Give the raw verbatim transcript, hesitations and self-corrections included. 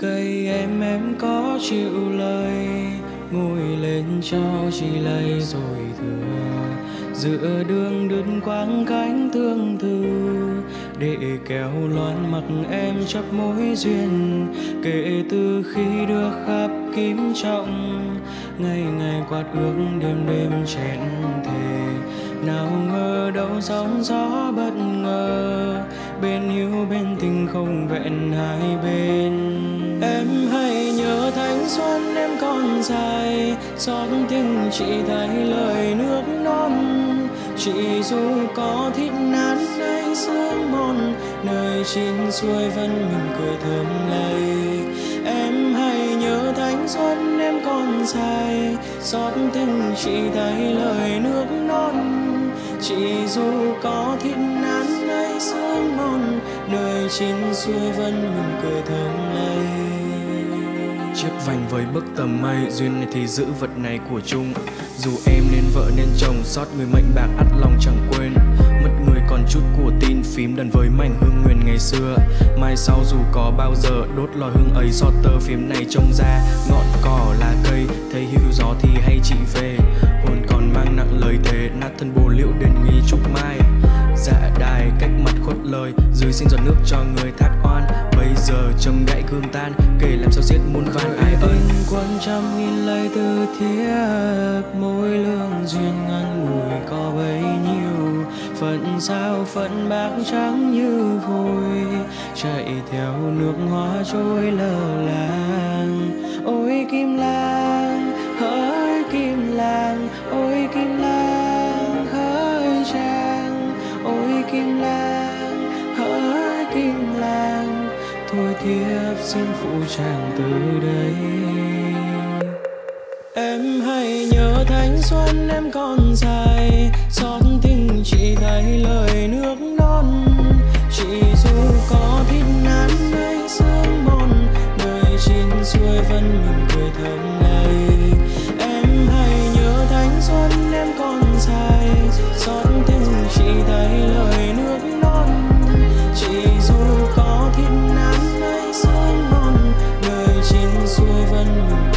cây em em có chịu lời, ngồi lên cho chị lấy rồi thừa, giữa đường đứt quãng cánh tương tư, để kéo loan mặc em chấp mối duyên. Kể từ khi được khắp kim trọng, ngày ngày quạt ước đêm đêm chén thề, nào ngờ đâu sóng gió bất ngờ, bên yêu bên tình không vẹn hai bên. Em hãy nhớ thanh xuân em còn dài, xót tình chị thấy lời nước non. Chị dù có thịt nát hay sương mòn, nơi chín xuôi vẫn mỉm cười thơm lây. Em hãy nhớ thanh xuân em còn dài, xót tình chị thấy lời nước non. Chị dù có thịt nát hay sương mòn, nơi chín xuôi vẫn mỉm cười thơm lây. Chiếc vành với bức tầm mây, duyên này thì giữ vật này của chung. Dù em nên vợ nên chồng, xót người mệnh bạc ắt lòng chẳng quên. Mất người còn chút của tin, phím đàn với mảnh hương nguyên ngày xưa. Mai sau dù có bao giờ đốt lò hương ấy, xót tơ phím này trông ra ngọn cỏ là cây. Thấy hữu gió thì hay chị về, hồn còn mang nặng lời thề, nát thân bồ liễu đền nghi chúc mai. Dạ đài cách mặt khuất lời, dưới xin giọt nước cho người thác oan. Bây giờ trông gãy gương tan, kể làm sao xiết muôn van ai ơi. Quân trăm nghìn lời từ thiếp, mỗi lương duyên ngắn ngủi có bấy nhiêu. Phận sao phận bạc trắng như vôi, chạy theo nước hoa trôi lờ làng. Ôi kim lang hỡi kim lang, ôi kim lang hỡi chàng, ôi kim lang hỡi kim lang, thôi thiếp xin phụ chàng từ đây. Em hãy nhớ thanh xuân em còn dài, xót tình chị thấy lời nước non. Chị dù có thịt nát hay sương mòn, nơi chín xuôi vẫn mỉm cười thơm lây. Em hãy nhớ thanh xuân em còn dài, xót tình chị thấy lời nước non. Chị dù có thịt nát hay sương mòn, nơi chín xuôi vẫn mỉm